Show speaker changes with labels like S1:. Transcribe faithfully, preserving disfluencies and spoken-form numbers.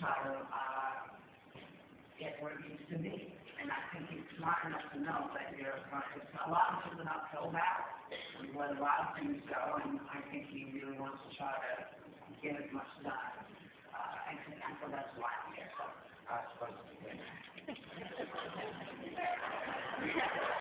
S1: try to uh, get where it needs to be. And I think he's smart enough to know that you're going to, a lot of it's an uphill battle, where a lot of things go, and I think he really wants to try to get as much done. Uh, and, and so that's why I'm here. So I was supposed to be there.